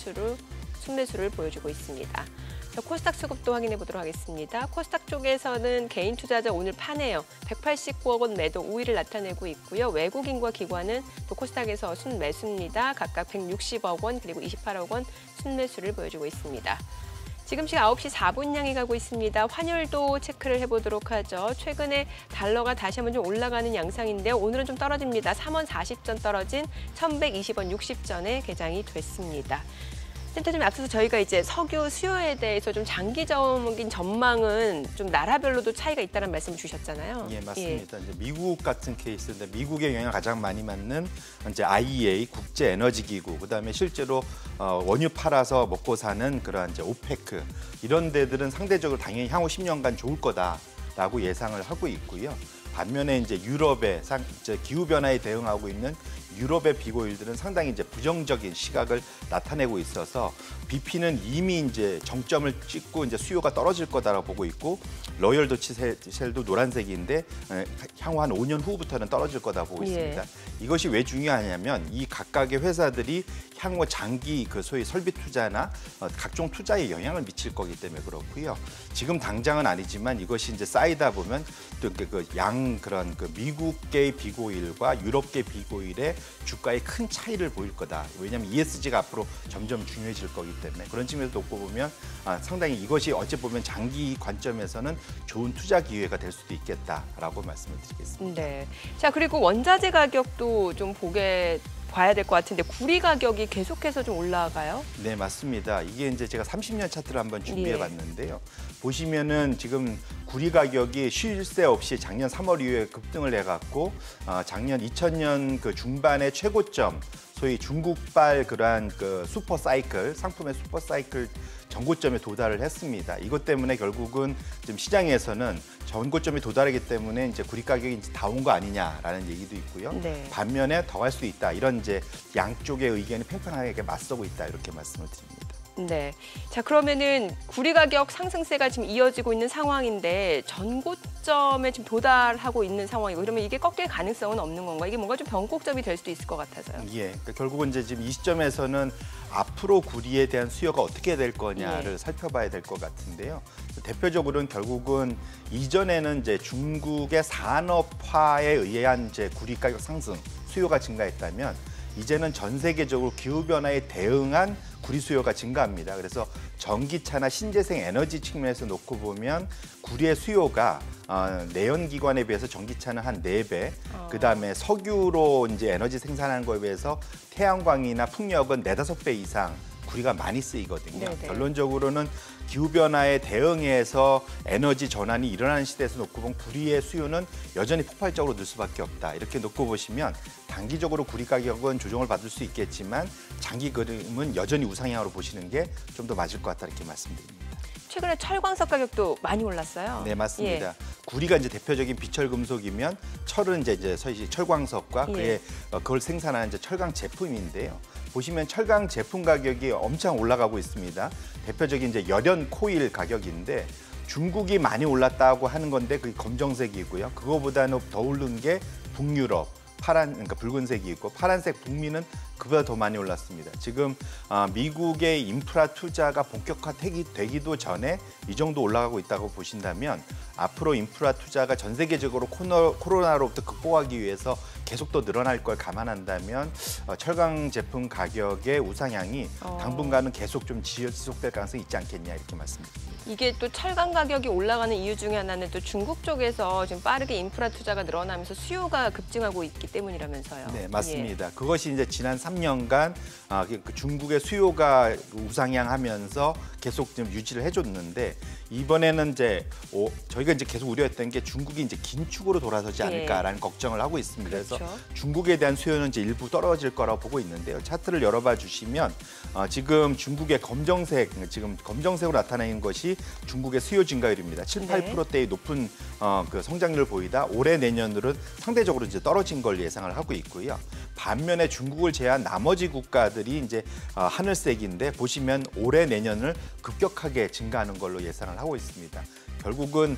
순매수를 보여주고 있습니다. 코스닥 수급도 확인해 보도록 하겠습니다. 코스닥 쪽에서는 개인 투자자 오늘 파네요. 189억 원 매도 우위를 나타내고 있고요. 외국인과 기관은 또 코스닥에서 순매수입니다. 각각 160억 원 그리고 28억 원 순매수를 보여주고 있습니다. 지금 시각 9시 4분 향해 가고 있습니다. 환율도 체크를 해보도록 하죠. 최근에 달러가 다시 한번 좀 올라가는 양상인데요. 오늘은 좀 떨어집니다. 3원 40전 떨어진 1,120원 60전에 개장이 됐습니다. 센터님 앞서서 저희가 이제 석유 수요에 대해서 좀 장기적인 전망은 좀 나라별로도 차이가 있다는 말씀을 주셨잖아요. 예, 맞습니다. 이제 미국 같은 케이스인데 미국의 영향을 가장 많이 받는 이제 IEA 국제 에너지 기구, 그다음에 실제로 원유 팔아서 먹고 사는 그런 이제 오페크 이런 데들은 상대적으로 당연히 향후 10년간 좋을 거다라고 예상을 하고 있고요. 반면에 이제 유럽의 기후 변화에 대응하고 있는 유럽의 비고일들은 상당히 이제 부정적인 시각을 나타내고 있어서 BP는 이미 이제 정점을 찍고 이제 수요가 떨어질 거다라고 보고 있고 로열 도치셀도 노란색인데 향후 한 5년 후부터는 떨어질 거다 보고 있습니다. 이것이 왜 중요하냐면 이 각각의 회사들이 향후 장기 그 소위 설비 투자나 각종 투자에 영향을 미칠 거기 때문에 그렇고요. 지금 당장은 아니지만 이것이 이제 쌓이다 보면 또 그런 미국계 비고일과 유럽계 비고일의 주가에 큰 차이를 보일 거다. 왜냐하면 ESG가 앞으로 점점 중요해질 거기 때문에 그런 측면에서 놓고 보면 상당히 이것이 어찌 보면 장기 관점에서는 좋은 투자 기회가 될 수도 있겠다라고 말씀을 드리겠습니다. 네. 자, 그리고 원자재 가격도 좀 봐야 될 것 같은데 구리 가격이 계속해서 좀 올라가요? 네, 맞습니다. 이게 이제 제가 30년 차트를 한번 준비해 봤는데요. 보시면은 지금 구리 가격이 쉴 새 없이 작년 3월 이후에 급등을 해갖고 작년 2000년 그 중반의 최고점, 소위 중국발 그러한 그 슈퍼 사이클, 상품의 슈퍼 사이클 전고점에 도달을 했습니다. 이것 때문에 결국은 지금 시장에서는 전고점에 도달하기 때문에 이제 구리 가격이 이제 다 온 거 아니냐라는 얘기도 있고요. 네. 반면에 더 할 수 있다. 이런 이제 양쪽의 의견이 팽팽하게 맞서고 있다. 이렇게 말씀을 드립니다. 네. 자, 그러면은 구리 가격 상승세가 지금 이어지고 있는 상황인데 전고점에 지금 도달하고 있는 상황이고 그러면 이게 꺾일 가능성은 없는 건가요? 이게 뭔가 좀 변곡점이 될 수도 있을 것 같아서요. 예. 그러니까 결국은 이제 지금 이 시점에서는 앞으로 구리에 대한 수요가 어떻게 될 거냐를 살펴봐야 될 것 같은데요. 대표적으로는 결국은 이전에는 이제 중국의 산업화에 의한 이제 구리 가격 상승 수요가 증가했다면 이제는 전 세계적으로 기후 변화에 대응한 구리 수요가 증가합니다. 그래서 전기차나 신재생 에너지 측면에서 놓고 보면 구리의 수요가 내연기관에 비해서 전기차는 한 4배, 그다음에 석유로 이제 에너지 생산하는 거에 비해서 태양광이나 풍력은 4~5배 이상 구리가 많이 쓰이거든요. 네네. 결론적으로는 기후변화에 대응해서 에너지 전환이 일어나는 시대에서 놓고 보면 구리의 수요는 여전히 폭발적으로 늘 수밖에 없다. 이렇게 놓고 보시면 단기적으로 구리 가격은 조정을 받을 수 있겠지만 장기 그림은 여전히 우상향으로 보시는 게 좀 더 맞을 것 같다 이렇게 말씀드립니다. 최근에 철광석 가격도 많이 올랐어요. 네, 맞습니다. 예. 구리가 이제 대표적인 비철 금속이면 철은 이제 서희 철광석과 예. 그걸 생산하는 이제 철강 제품인데요. 보시면 철강 제품 가격이 엄청 올라가고 있습니다. 대표적인 이제 열연 코일 가격인데 중국이 많이 올랐다고 하는 건데 그게 검정색이고요. 그거보다는 더 오른 게 북유럽, 그러니까 붉은색이 있고 파란색 북미는 그보다 더 많이 올랐습니다. 지금 미국의 인프라 투자가 본격화되기도 전에 이 정도 올라가고 있다고 보신다면 앞으로 인프라 투자가 전 세계적으로 코로나로부터 극복하기 위해서 계속 더 늘어날 걸 감안한다면 철강 제품 가격의 우상향이 당분간은 계속 좀 지속될 가능성이 있지 않겠냐 이렇게 말씀드립니다. 이게 또 철강 가격이 올라가는 이유 중에 하나는 또 중국 쪽에서 지금 빠르게 인프라 투자가 늘어나면서 수요가 급증하고 있기 때문이라면서요. 네, 맞습니다. 그것이 이제 지난 3년간 그 중국의 수요가 우상향하면서 계속 좀 유지를 해줬는데 이번에는 이제 저희가 이제 계속 우려했던 게 중국이 이제 긴축으로 돌아서지 않을까라는 걱정을 하고 있습니다. 그렇죠. 그래서 중국에 대한 수요는 이제 일부 떨어질 거라고 보고 있는데요. 차트를 열어봐 주시면 지금 중국의 검정색으로 나타나는 것이 중국의 수요 증가율입니다. 7~8%대의 높은 그 성장률을 보이다 올해 내년으로는 상대적으로 이제 떨어진 걸 예상을 하고 있고요. 반면에 중국을 제외한 나머지 국가들이 이제 하늘색인데 보시면 올해 내년을 급격하게 증가하는 걸로 예상을 하고 있습니다. 결국은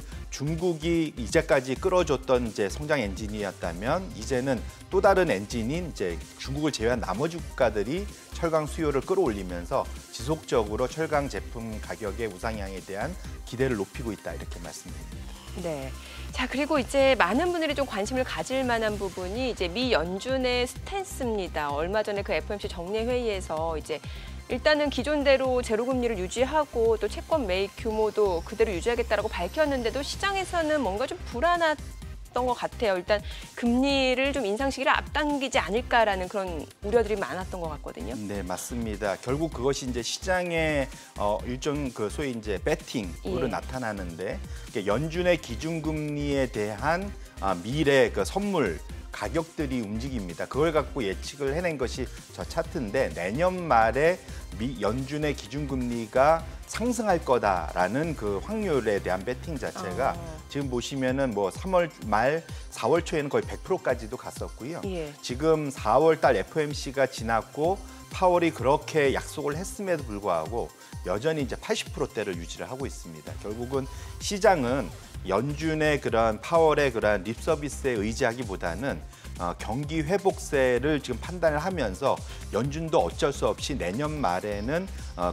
중국이 이제까지 끌어줬던 이제 성장 엔진이었다면 이제는 또 다른 엔진인 이제 중국을 제외한 나머지 국가들이 철강 수요를 끌어올리면서 지속적으로 철강 제품 가격의 우상향에 대한 기대를 높이고 있다 이렇게 말씀드립니다. 네. 자, 그리고 이제 많은 분들이 좀 관심을 가질 만한 부분이 이제 미 연준의 스탠스입니다. 얼마 전에 그 FOMC 정례 회의에서 이제 일단은 기존대로 제로금리를 유지하고 또 채권 매입 규모도 그대로 유지하겠다라고 밝혔는데도 시장에서는 뭔가 좀 불안했던 것 같아요. 일단 금리를 좀 인상 시기를 앞당기지 않을까라는 그런 우려들이 많았던 것 같거든요. 네, 맞습니다. 결국 그것이 이제 시장의 일종 그 소위 이제 배팅으로 나타나는데 연준의 기준금리에 대한 미래 그 선물 가격들이 움직입니다. 그걸 갖고 예측을 해낸 것이 저 차트인데 내년 말에 연준의 기준금리가 상승할 거다라는 그 확률에 대한 배팅 자체가 지금 보시면은 뭐 3월 말 4월 초에는 거의 100%까지도 갔었고요. 지금 4월 달 FOMC가 지났고 파월이 그렇게 약속을 했음에도 불구하고 여전히 이제 80%대를 유지를 하고 있습니다. 결국은 시장은 연준의 그런 파월의 그런 립 서비스에 의지하기보다는 경기 회복세를 지금 판단을 하면서 연준도 어쩔 수 없이 내년 말에는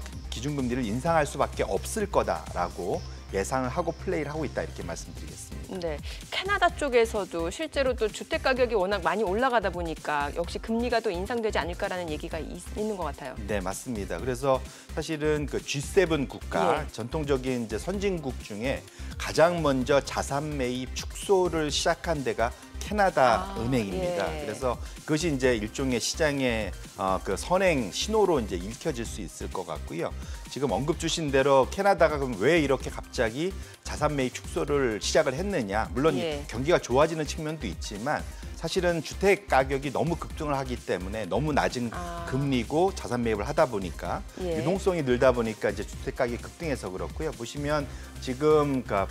기준금리를 인상할 수밖에 없을 거다라고 예상을 하고 플레이를 하고 있다 이렇게 말씀드리겠습니다. 네, 캐나다 쪽에서도 실제로 또 주택 가격이 워낙 많이 올라가다 보니까 역시 금리가 또 인상되지 않을까라는 얘기가 있는 것 같아요. 네, 맞습니다. 그래서 사실은 그 G7 국가 전통적인 이제 선진국 중에 가장 먼저 자산 매입 축소를 시작한 데가 캐나다 은행입니다. 그래서 그것이 이제 일종의 시장의 그 선행 신호로 이제 읽혀질 수 있을 것 같고요. 지금 언급 주신 대로 캐나다가 그럼 왜 이렇게 갑자기 자산 매입 축소를 시작을 했느냐. 물론 경기가 좋아지는 측면도 있지만 사실은 주택 가격이 너무 급등을 하기 때문에 너무 낮은 금리고 자산 매입을 하다 보니까 유동성이 늘다 보니까 이제 주택 가격이 급등해서 그렇고요. 보시면 지금 그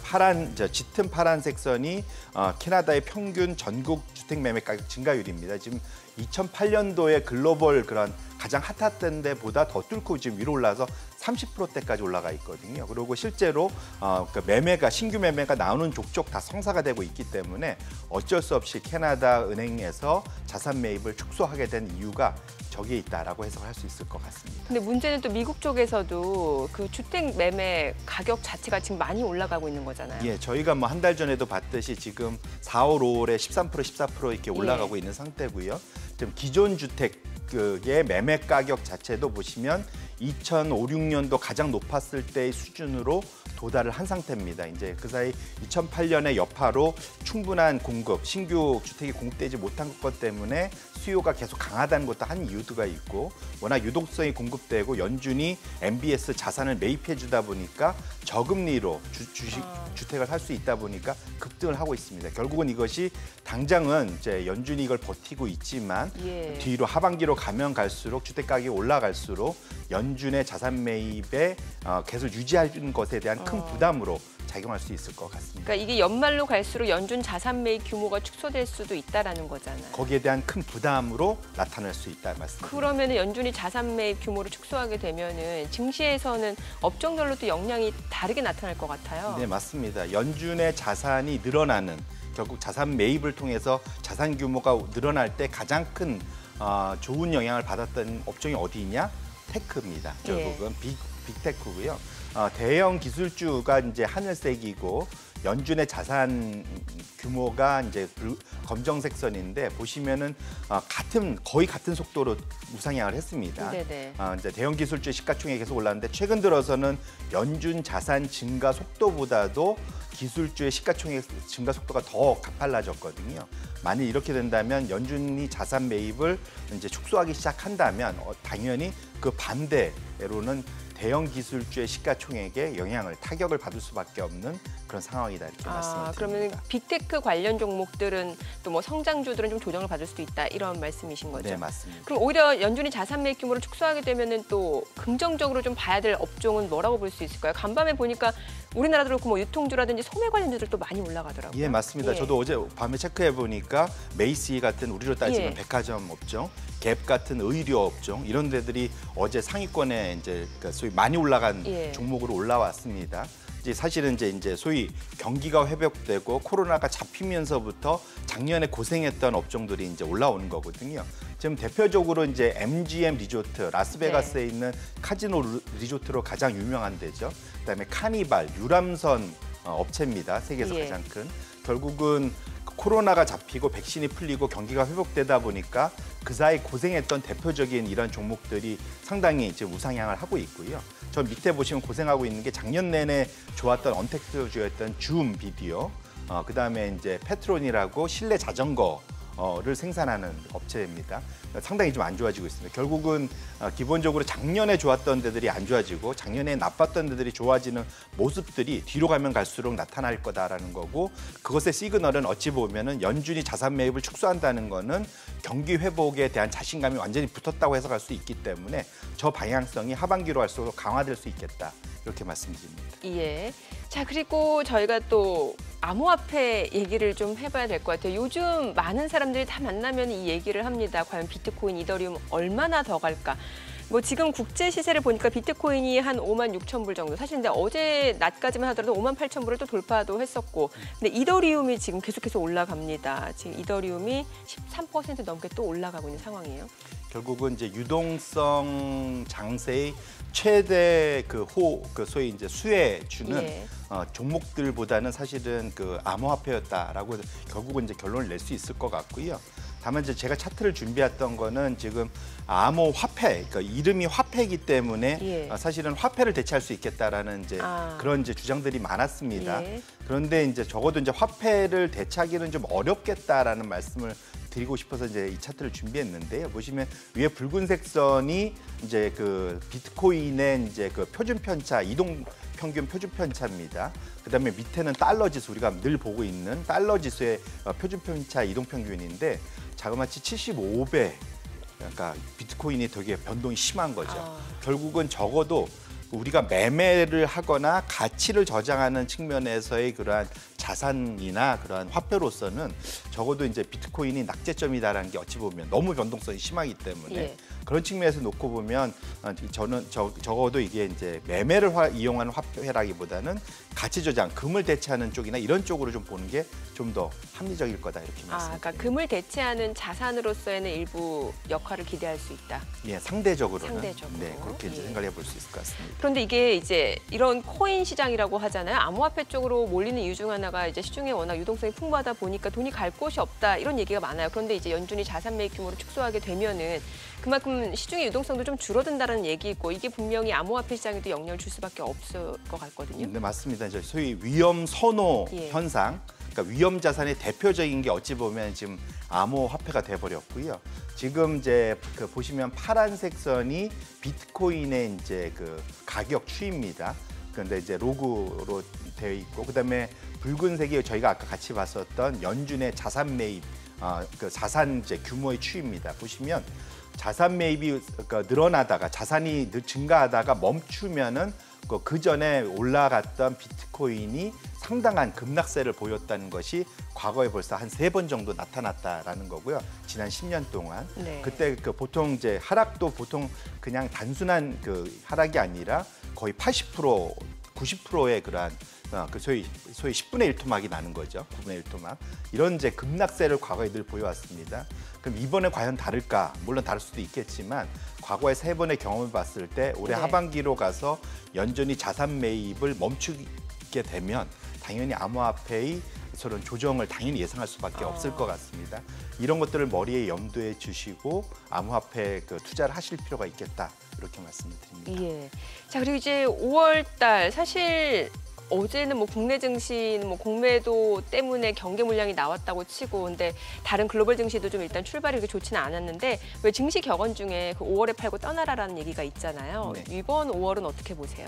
짙은 파란색 선이 캐나다의 평균 전국 주택 매매 가격 증가율입니다. 지금 2008년도에 글로벌 그런 가장 핫했던 데보다 더 뚫고 지금 위로 올라서 30%대까지 올라가 있거든요. 그리고 실제로 그 신규 매매가 나오는 족족 다 성사가 되고 있기 때문에 어쩔 수 없이 캐나다 은행에서 자산 매입을 축소하게 된 이유가 저기에 있다라고 해석할 수 있을 것 같습니다. 근데 문제는 또 미국 쪽에서도 그 주택 매매 가격 자체가 지금 많이 올라가고 있는 거잖아요. 예, 저희가 뭐 한 달 전에도 봤듯이 지금 4월, 5월에 13%, 14% 이렇게 올라가고 있는 상태고요. 지금 기존 주택의 매매 가격 자체도 보시면 2005, 6년도 가장 높았을 때의 수준으로 도달을 한 상태입니다. 이제 그 사이 2008년의 여파로 충분한 공급, 신규 주택이 공급되지 못한 것 때문에 수요가 계속 강하다는 것도 한 이유가 있고 워낙 유동성이 공급되고 연준이 MBS 자산을 매입해 주다 보니까 저금리로 주택을 살 수 있다 보니까 급등을 하고 있습니다. 결국은 이것이 당장은 이제 연준이 이걸 버티고 있지만 뒤로 하반기로 가면 갈수록 주택 가격이 올라갈수록 연준의 자산 매입에 계속 유지하는 것에 대한 큰 부담으로 작용할 수 있을 것 같습니다. 그러니까 이게 연말로 갈수록 연준 자산 매입 규모가 축소될 수도 있다라는 거잖아요. 거기에 대한 큰 부담으로 나타날 수 있다 말씀입니다. 그러면 연준이 자산 매입 규모를 축소하게 되면은 증시에서는 업종별로 또 영향이 다르게 나타날 것 같아요. 네, 맞습니다. 연준의 자산이 늘어나는 결국 자산 매입을 통해서 자산 규모가 늘어날 때 가장 큰 좋은 영향을 받았던 업종이 어디 있냐? 테크입니다. 결국은 빅테크고요. 대형 기술주가 이제 하늘색이고 연준의 자산 규모가 이제 검정색 선인데 보시면은 거의 같은 속도로 우상향을 했습니다. 네네. 이제 대형 기술주의 시가총액이 계속 올랐는데 최근 들어서는 연준 자산 증가 속도보다도 기술주의 시가총액 증가 속도가 더 가팔라졌거든요. 만약 이렇게 된다면 연준이 자산 매입을 이제 축소하기 시작한다면 당연히 그 반대로는 대형 기술주의 시가총액에 타격을 받을 수밖에 없는 그런 상황이다 이렇게 말씀을 드립니다. 그러면 빅테크 관련 종목들은 또 뭐 성장주들은 좀 조정을 받을 수도 있다 이런 말씀이신 거죠? 네, 맞습니다. 그럼 오히려 연준이 자산 매입 규모를 축소하게 되면은 또 긍정적으로 좀 봐야 될 업종은 뭐라고 볼 수 있을까요? 간밤에 보니까 우리나라도 그렇고 뭐 유통주라든지 소매 관련주들도 많이 올라가더라고요. 예, 맞습니다. 저도 어제 밤에 체크해 보니까 메이시 같은 우리로 따지면 예. 백화점 업종, 갭 같은 의류 업종 이런 데들이 어제 상위권에 이제 소위 많이 올라간 종목으로 올라왔습니다. 이제 사실은 이제 소위 경기가 회복되고 코로나가 잡히면서부터 작년에 고생했던 업종들이 이제 올라오는 거거든요. 지금 대표적으로 이제 MGM 리조트, 라스베가스에 있는 카지노 리조트로 가장 유명한 데죠. 그다음에 카니발, 유람선 업체입니다. 세계에서 가장 큰. 결국은 코로나가 잡히고 백신이 풀리고 경기가 회복되다 보니까 그 사이 고생했던 대표적인 이런 종목들이 상당히 지금 우상향을 하고 있고요. 저 밑에 보시면 고생하고 있는 게 작년 내내 좋았던 언택트주였던 줌 비디오, 그다음에 이제 페트론이라고 실내 자전거를 생산하는 업체입니다. 상당히 좀 안 좋아지고 있습니다. 결국은 기본적으로 작년에 좋았던 데들이 안 좋아지고 작년에 나빴던 데들이 좋아지는 모습들이 뒤로 가면 갈수록 나타날 거다라는 거고 그것의 시그널은 어찌 보면은 연준이 자산 매입을 축소한다는 거는 경기 회복에 대한 자신감이 완전히 붙었다고 해석할 수 있기 때문에 저 방향성이 하반기로 갈수록 강화될 수 있겠다. 이렇게 말씀드립니다. 예. 자, 그리고 저희가 또 암호화폐 얘기를 좀 해봐야 될 것 같아요. 요즘 많은 사람들이 다 만나면 이 얘기를 합니다. 과연 비트코인, 이더리움 얼마나 더 갈까? 뭐 지금 국제 시세를 보니까 비트코인이 한 56,000불 정도. 사실 근데 어제 낮까지만 하더라도 58,000불을 또 돌파도 했었고. 근데 이더리움이 지금 계속해서 올라갑니다. 지금 이더리움이 13% 넘게 또 올라가고 있는 상황이에요. 결국은 이제 유동성 장세의 최대 소위 이제 수혜주는 종목들보다는 사실은 암호화폐였다라고 결국은 이제 결론을 낼 수 있을 것 같고요. 다만 이제 제가 차트를 준비했던 거는 지금 암호화폐, 그러니까 이름이 화폐이기 때문에 사실은 화폐를 대체할 수 있겠다라는 이제 그런 이제 주장들이 많았습니다. 그런데 이제 적어도 이제 화폐를 대체하기는 좀 어렵겠다라는 말씀을 드리고 싶어서 이제 이 차트를 준비했는데요. 보시면 위에 붉은색 선이 이제 비트코인의 이제 표준 편차, 이동 평균 표준 편차입니다. 그다음에 밑에는 달러 지수, 우리가 늘 보고 있는 달러 지수의 표준 편차 이동 평균인데 자그마치 75배. 그러니까 비트코인이 되게 변동이 심한 거죠. 결국은 적어도 우리가 매매를 하거나 가치를 저장하는 측면에서의 그러한 자산이나 그러한 화폐로서는 적어도 이제 비트코인이 낙제점이다라는 게 어찌 보면 너무 변동성이 심하기 때문에 그런 측면에서 놓고 보면 저는 적어도 이게 이제 매매를 이용하는 화폐라기보다는 가치 저장, 금을 대체하는 쪽이나 이런 쪽으로 좀 보는 게 좀 더 합리적일 거다 이렇게 말씀드립니다. 그러니까 금을 대체하는 자산으로서의 일부 역할을 기대할 수 있다. 예, 상대적으로는 상대적으로. 네, 그렇게 이제 예. 생각해 볼 수 있을 것 같습니다. 그런데 이게 이제 이런 코인 시장이라고 하잖아요. 암호화폐 쪽으로 몰리는 이유 중 하나가 이제 시중에 워낙 유동성이 풍부하다 보니까 돈이 갈 곳이 없다 이런 얘기가 많아요. 그런데 이제 연준이 자산 매입 규모를 축소하게 되면은 그만큼 시중의 유동성도 좀 줄어든다는 얘기고 이게 분명히 암호화폐 시장에도 영향을 줄 수밖에 없을 것 같거든요. 네, 맞습니다. 이제 소위 위험 선호 예. 현상, 그러니까 위험 자산의 대표적인 게 어찌 보면 지금 암호화폐가 돼버렸고요. 지금 이제 그 보시면 파란색 선이 비트코인의 이제 그 가격 추이입니다. 그런데 이제 로그로 되어 있고, 그다음에 붉은색이 저희가 아까 같이 봤었던 연준의 자산 매입, 그 자산 이제 규모의 추이입니다. 보시면 자산 매입이 늘어나다가 자산이 증가하다가 멈추면은 그 전에 올라갔던 비트코인이 상당한 급락세를 보였다는 것이 과거에 벌써 한 3번 정도 나타났다라는 거고요. 지난 10년 동안. 네. 그때 그 보통 이제 하락도 보통 그냥 단순한 그 하락이 아니라 거의 80%, 90%의 그러한 그 소위 10분의 1 토막이 나는 거죠. 9분의 1 토막. 이런 이제 급락세를 과거에 늘 보여왔습니다. 그럼 이번에 과연 다를까? 물론 다를 수도 있겠지만 과거의 3번의 경험을 봤을 때 올해 네. 하반기로 가서 연준이 자산 매입을 멈추게 되면 당연히 암호화폐의 저런 조정을 당연히 예상할 수밖에 없을 것 같습니다. 이런 것들을 머리에 염두에 주시고 암호화폐 그 투자를 하실 필요가 있겠다. 이렇게 말씀드립니다. 예. 자, 그리고 이제 5월 달 사실 어제는 뭐 국내 증시는 뭐 공매도 때문에 경계 물량이 나왔다고 치고 근데 다른 글로벌 증시도 좀 일단 출발이 그렇게 좋지는 않았는데 왜 증시 격언 중에 그 5월에 팔고 떠나라라는 얘기가 있잖아요. 네. 이번 5월은 어떻게 보세요?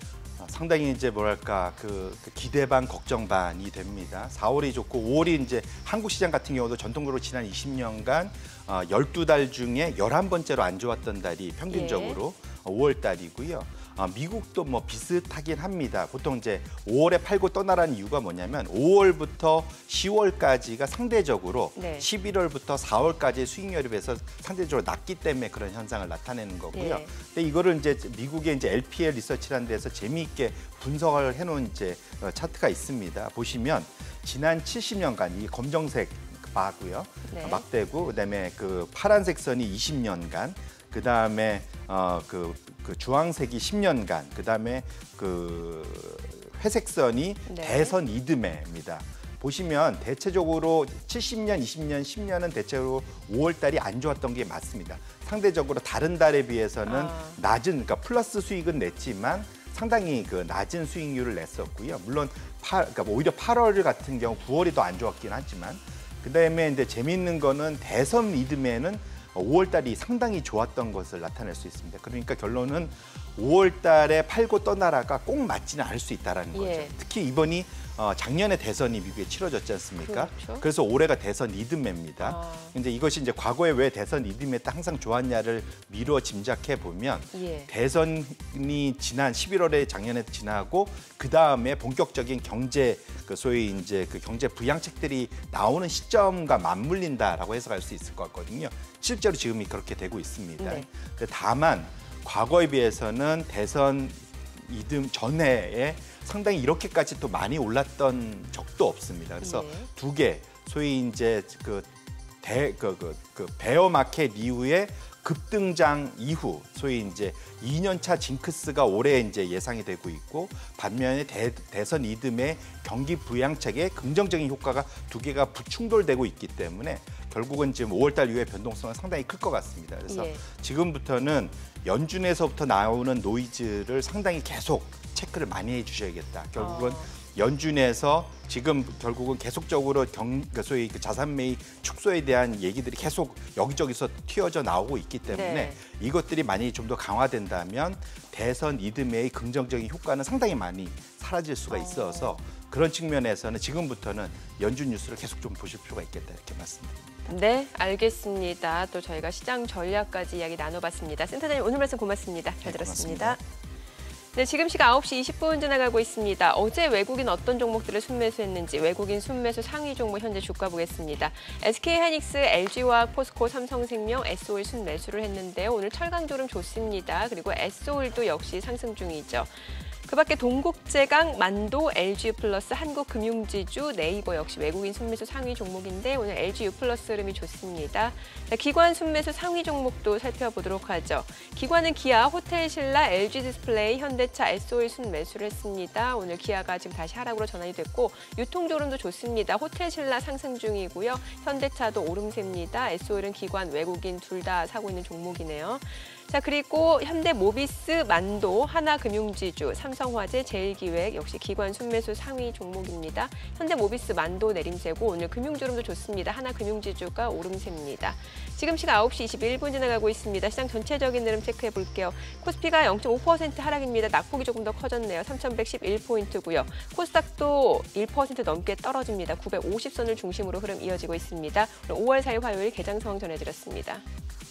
상당히 이제 뭐랄까 그 기대 반 걱정 반이 됩니다. 4월이 좋고 5월이 이제 한국 시장 같은 경우도 전통적으로 지난 20년간 12달 중에 11번째로 안 좋았던 달이 평균적으로 5월 달이고요. 미국도 뭐 비슷하긴 합니다. 보통 이제 5월에 팔고 떠나라는 이유가 뭐냐면 5월부터 10월까지가 상대적으로 네. 11월부터 4월까지의 수익률에 비해서 상대적으로 낮기 때문에 그런 현상을 나타내는 거고요. 네. 근데 이거를 이제 미국의 이제 LPL 리서치라는 데서 재미있게 분석을 해놓은 이제 차트가 있습니다. 보시면 지난 70년간 이 검정색 바고요, 네. 막대고 그다음에 그 파란색 선이 20년간, 그다음에 그 주황색이 10년간, 그다음에 그 회색 선이 네. 대선 이듬해입니다. 보시면 대체적으로 70년, 20년, 10년은 대체로 5월 달이 안 좋았던 게 맞습니다. 상대적으로 다른 달에 비해서는 낮은, 그러니까 플러스 수익은 냈지만 상당히 그 낮은 수익률을 냈었고요. 물론 그러니까 오히려 8월 같은 경우 9월이 더 안 좋았긴 하지만, 그다음에 이제 재미있는 거는 대선 이듬해는 5월 달이 상당히 좋았던 것을 나타낼 수 있습니다. 그러니까 결론은 5월 달에 팔고 떠나라가 꼭 맞지는 않을 수 있다는 거죠. 예. 특히 이번이 작년에 대선이 미국에 치러졌지 않습니까? 그렇죠. 그래서 올해가 대선 이듬해입니다. 근데 이것이 이제 과거에 왜 대선 이듬해 때 항상 좋았냐를 미루어 짐작해 보면 예. 대선이 지난 11월에 작년에 지나고 그 다음에 본격적인 경제 그 소위 이제 그 경제 부양책들이 나오는 시점과 맞물린다라고 해석할 수 있을 것 같거든요. 실제로 지금이 그렇게 되고 있습니다. 네. 근데 다만 과거에 비해서는 대선 이듬 전해에 상당히 이렇게까지 또 많이 올랐던 적도 없습니다. 그래서 네. 두 개, 소위 이제 그 베어 마켓 이후에 급등장 이후, 소위 이제 2년차 징크스가 올해 이제 예상이 되고 있고, 반면에 대선 이듬해 경기 부양책에 긍정적인 효과가 두 개가 부충돌되고 있기 때문에 결국은 지금 5월달 이후의 변동성은 상당히 클 것 같습니다. 그래서 예. 지금부터는 연준에서부터 나오는 노이즈를 상당히 계속 체크를 많이 해주셔야겠다. 결국은 연준에서 지금 결국은 계속적으로 소위 그 자산 매입 축소에 대한 얘기들이 계속 여기저기서 튀어져 나오고 있기 때문에 네. 이것들이 많이 좀 더 강화된다면 대선 이듬해의 긍정적인 효과는 상당히 많이 사라질 수가 있어서 그런 측면에서는 지금부터는 연준 뉴스를 계속 좀 보실 필요가 있겠다 이렇게 말씀드립니다. 네, 알겠습니다. 또 저희가 시장 전략까지 이야기 나눠봤습니다. 센터장님 오늘 말씀 고맙습니다. 잘 네, 들었습니다. 고맙습니다. 네, 지금 시각 9시 20분 지나가고 있습니다. 어제 외국인 어떤 종목들을 순매수했는지 외국인 순매수 상위 종목 현재 주가 보겠습니다. SK하이닉스, LG화학, 포스코, 삼성생명, SO일 순매수를 했는데요. 오늘 철강조름 좋습니다. 그리고 SO일도 역시 상승 중이죠. 그밖에 동국제강, 만도, LG유플러스, 한국금융지주, 네이버 역시 외국인 순매수 상위 종목인데 오늘 LG유플러스 흐름이 좋습니다. 자, 기관 순매수 상위 종목도 살펴보도록 하죠. 기관은 기아, 호텔신라, LG디스플레이, 현대차, SO일 순매수를 했습니다. 오늘 기아가 지금 다시 하락으로 전환이 됐고 유통조름도 좋습니다. 호텔신라 상승 중이고요. 현대차도 오름세입니다. SO일은 기관, 외국인 둘 다 사고 있는 종목이네요. 자, 그리고 현대모비스, 만도, 하나금융지주, 삼성화재, 제일기획 역시 기관 순매수 상위 종목입니다. 현대모비스, 만도 내림세고 오늘 금융주름도 좋습니다. 하나금융지주가 오름세입니다. 지금 시각 9시 21분 지나가고 있습니다. 시장 전체적인 흐름 체크해 볼게요. 코스피가 0.5% 하락입니다. 낙폭이 조금 더 커졌네요. 3,111포인트고요. 코스닥도 1% 넘게 떨어집니다. 950선을 중심으로 흐름 이어지고 있습니다. 오늘 5월 4일 화요일 개장 상황 전해드렸습니다.